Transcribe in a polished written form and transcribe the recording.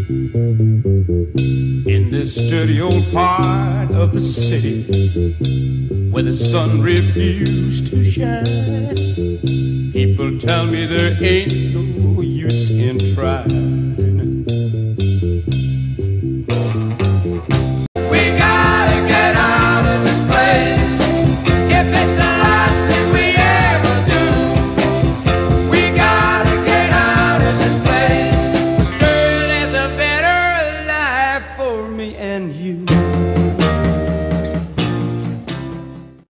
In this dirty old part of the city where the sun refused to shine, people tell me there ain't no use in trying.